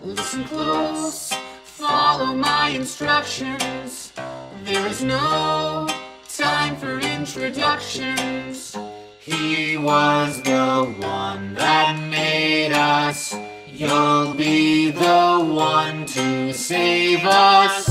Listen close, follow my instructions. There is no time for introductions. He was the one that made us. You'll be the one to save us.